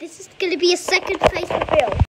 This is going to be a second place reveal.